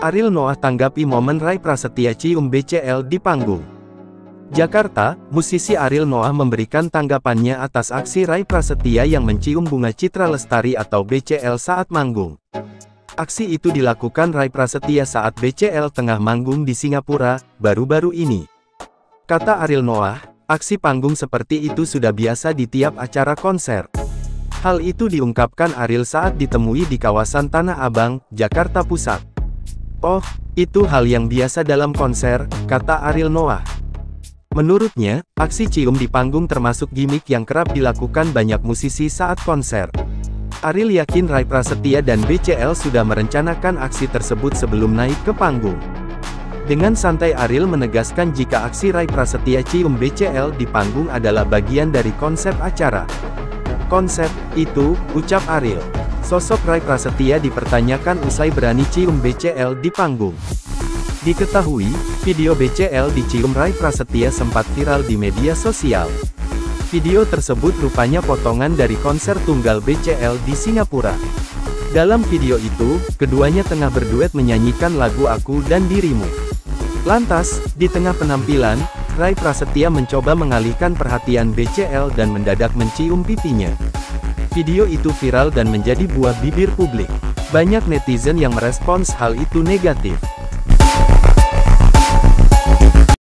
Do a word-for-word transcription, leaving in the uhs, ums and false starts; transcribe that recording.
Ariel Noah tanggapi momen Rai Prasetya cium B C L di panggung. Jakarta, musisi Ariel Noah memberikan tanggapannya atas aksi Rai Prasetya yang mencium Bunga Citra Lestari atau B C L saat manggung. Aksi itu dilakukan Rai Prasetya saat B C L tengah manggung di Singapura, baru-baru ini. Kata Ariel Noah, aksi panggung seperti itu sudah biasa di tiap acara konser. Hal itu diungkapkan Ariel saat ditemui di kawasan Tanah Abang, Jakarta Pusat. Oh, itu hal yang biasa dalam konser, kata Ariel Noah. Menurutnya, aksi cium di panggung termasuk gimmick yang kerap dilakukan banyak musisi saat konser. Ariel yakin Rai Prasetya dan B C L sudah merencanakan aksi tersebut sebelum naik ke panggung. Dengan santai Ariel menegaskan jika aksi Rai Prasetya cium B C L di panggung adalah bagian dari konsep acara. Konsep, itu, ucap Ariel. Sosok Rai Prasetya dipertanyakan usai berani cium B C L di panggung. Diketahui, video B C L dicium Rai Prasetya sempat viral di media sosial. Video tersebut rupanya potongan dari konser tunggal B C L di Singapura. Dalam video itu, keduanya tengah berduet menyanyikan lagu Aku dan Dirimu. Lantas, di tengah penampilan, Rai Prasetya mencoba mengalihkan perhatian B C L dan mendadak mencium pipinya. Video itu viral dan menjadi buah bibir publik. Banyak netizen yang merespons hal itu negatif.